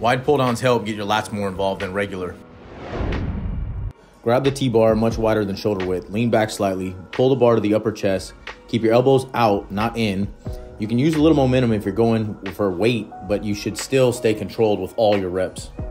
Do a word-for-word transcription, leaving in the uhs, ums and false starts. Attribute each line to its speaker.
Speaker 1: Wide pull downs help get your lats more involved than regular.
Speaker 2: Grab the T-bar much wider than shoulder width, lean back slightly, pull the bar to the upper chest, keep your elbows out, not in. You can use a little momentum if you're going for weight, but you should still stay controlled with all your reps.